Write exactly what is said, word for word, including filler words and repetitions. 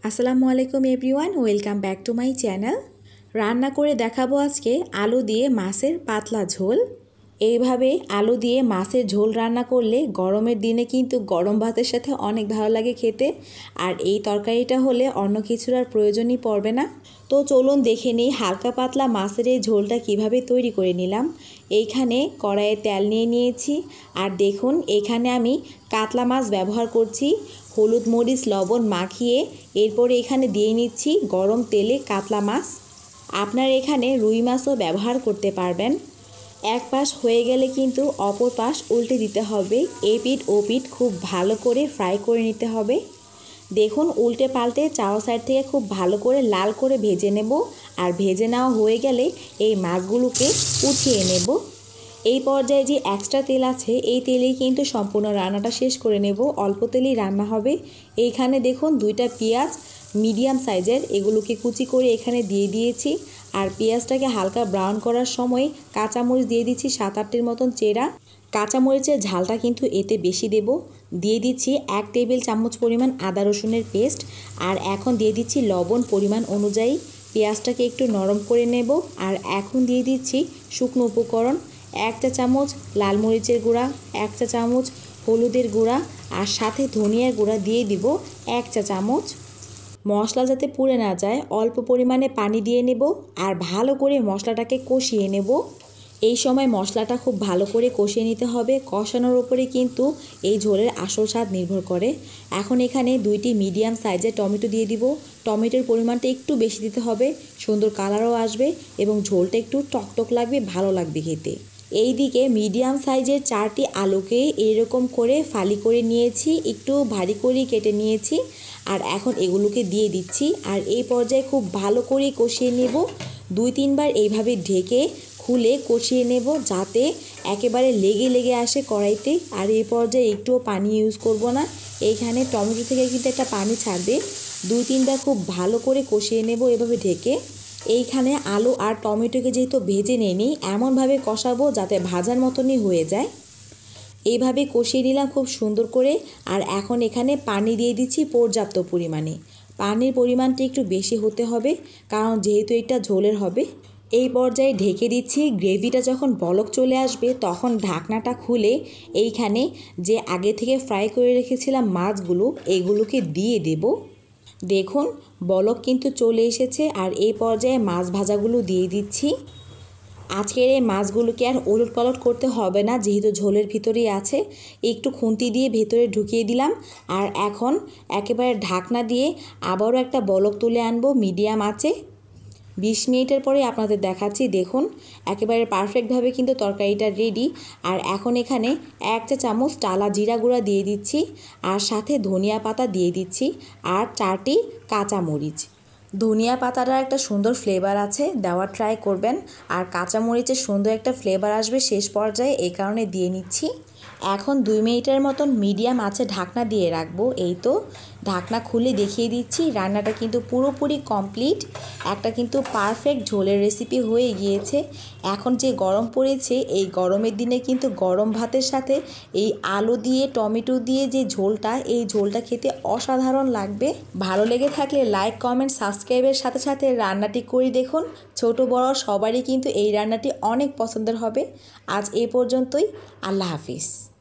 আসসালামু আলাইকুম everyone, welcome back to my channel. রান্না করে দেখাবো আজকে আলু দিয়ে মাছের পাতলা ঝোল। এইভাবে আলু দিয়ে মাছের ঝোল রান্না করলে গরমের দিনে কিন্তু গরম ভাতের সাথে অনেক ভালো লাগে খেতে। আর এই তরকারিটা হলে অন্য কিছুর আর প্রয়োজনই পড়বে না। তো চলুন দেখে নিই হালকা পাতলা মাছের এই ঝোলটা কিভাবে তৈরি করে নিলাম। এইখানে কড়াইয়ে তেল নিয়ে নিয়েছি, আর দেখুন এখানে আমি কাতলা মাছ ব্যবহার করছি। হলুদ মরিচ লবণ মাখিয়ে এরপরে এখানে দিয়ে নিচ্ছি গরম তেলে কাতলা মাছ। আপনার এখানে রুই মাছও ব্যবহার করতে পারবেন। এক পাশ হয়ে গেলে কিন্তু অপর পাশ উল্টে দিতে হবে। এই পিঠ ও পিঠ খুব ভালো করে ফ্রাই করে নিতে হবে। দেখুন উল্টে পাল্টে চাও সাইড থেকে খুব ভালো করে লাল করে ভেজে নেব। আর ভেজে নেওয়া হয়ে গেলে এই মাছগুলোকে উঠিয়ে নেব। এই পর্যায়ে যে এক্সট্রা তেল আছে এই তেলেই কিন্তু সম্পূর্ণ রান্নাটা শেষ করে নেব। অল্প তেলেই রান্না হবে। এইখানে দেখুন দুইটা পেঁয়াজ মিডিয়াম সাইজের, এগুলোকে কুচি করে এখানে দিয়ে দিয়েছি। আর পেঁয়াজটাকে হালকা ব্রাউন করার সময় কাঁচামরিচ দিয়ে দিচ্ছি সাত আটটির মতন চেরা। কাঁচামরিচের ঝালটা কিন্তু এতে বেশি দেব। দিয়ে দিচ্ছি এক টেবিল চামচ পরিমাণ আদা রসুনের পেস্ট। আর এখন দিয়ে দিচ্ছি লবণ পরিমাণ অনুযায়ী। পেঁয়াজটাকে একটু নরম করে নেব। আর এখন দিয়ে দিচ্ছি শুকনো উপকরণ, এক চা চামচ লাল মরিচের গুঁড়া, এক চা চামচ হলুদের গুঁড়া, আর সাথে ধনিয়ার গুঁড়া দিয়ে দিব এক চা চামচ। মশলা যাতে পুড়ে না যায় অল্প পরিমাণে পানি দিয়ে নেব। আর ভালো করে মশলাটাকে কষিয়ে নেব। এই সময় মশলাটা খুব ভালো করে কষিয়ে নিতে হবে। কষানোর উপরে কিন্তু এই ঝোলের আসল স্বাদ নির্ভর করে। এখন এখানে দুইটি মিডিয়াম সাইজের টমেটো দিয়ে দিব। টমেটোর পরিমাণটা একটু বেশি দিতে হবে, সুন্দর কালারও আসবে এবং ঝোলটা একটু টকটক লাগবে, ভালো লাগবে খেতে। এই দিকে মিডিয়াম সাইজের চারটি আলুকে এরকম করে ফালি করে নিয়েছি, একটু ভারী করে কেটে নিয়েছি। আর এখন এগুলোকে দিয়ে দিচ্ছি। আর এই পর্যায়ে খুব ভালো করে কষিয়ে নেব। দুই তিনবার এইভাবে ঢেকে খুলে কষিয়ে নেব যাতে একেবারে লেগে লেগে আসে কড়াইতে। আর এই পর্যায়ে একটুও পানি ইউজ করব না। এইখানে টমেটো থেকে কিন্তু একটা পানি ছাড়বে। দুই তিনবার খুব ভালো করে কষিয়ে নেব এভাবে ঢেকে। এইখানে আলু আর টমেটোকে যেহেতু ভেজে নেই, এমনভাবে কষাবো যাতে ভাজার মতনই হয়ে যায়। এইভাবে কষিয়ে নিলাম খুব সুন্দর করে। আর এখন এখানে পানি দিয়ে দিচ্ছি পর্যাপ্ত পরিমাণে। পানির পরিমাণটা একটু বেশি হতে হবে, কারণ যেহেতু এটা ঝোলের হবে। এই পর্যায়ে ঢেকে দিচ্ছি। গ্রেভিটা যখন বলক চলে আসবে তখন ঢাকনাটা খুলে এইখানে যে আগে থেকে ফ্রাই করে রেখেছিলাম মাছগুলো, এইগুলোকে দিয়ে দেব। দেখুন বলক কিন্তু চলে এসেছে। আর এই পর্যায়ে মাছ ভাজাগুলো দিয়ে দিচ্ছি। আজকের এই মাছগুলোকে আর ওলট পালট করতে হবে না, যেহেতু ঝোলের ভিতরেই আছে। একটু খুন্তি দিয়ে ভেতরে ঢুকিয়ে দিলাম। আর এখন একেবারে ঢাকনা দিয়ে আবারও একটা বলক তুলে আনবো মিডিয়াম আঁচে। বিশ মিনিটের পরে আপনাদের দেখাচ্ছি। দেখুন একেবারে পারফেক্টভাবে কিন্তু তরকারিটা রেডি। আর এখন এখানে এক চা চামচ টালা জিরা গুঁড়া দিয়ে দিচ্ছি, আর সাথে ধনিয়া পাতা দিয়ে দিচ্ছি, আর চারটি কাঁচামরিচ। ধনিয়া পাতাটার একটা সুন্দর ফ্লেভার আছে, দেওয়ার ট্রাই করবেন। আর কাঁচামরিচের সুন্দর একটা ফ্লেভার আসবে শেষ পর্যায়ে, এই কারণে দিয়ে নিচ্ছি। এখন দুই মিনিটের মতন মিডিয়াম আছে ঢাকনা দিয়ে রাখবো। এই তো ঢাকনা খুলে দেখিয়ে দিচ্ছি। রান্নাটা কিন্তু পুরোপুরি কমপ্লিট। একটা কিন্তু পারফেক্ট ঝোলের রেসিপি হয়ে গিয়েছে। এখন যে গরম পড়েছে, এই গরমের দিনে কিন্তু গরম ভাতের সাথে এই আলু দিয়ে টমেটো দিয়ে যে ঝোলটা, এই ঝোলটা খেতে অসাধারণ লাগবে। ভালো লেগে থাকলে লাইক কমেন্ট সাবস্ক্রাইবের সাথে সাথে রান্নাটি করে দেখুন। ছোট বড় সবারই কিন্তু এই রান্নাটি অনেক পছন্দের হবে। আজ এ পর্যন্তই। আল্লাহ হাফিজ।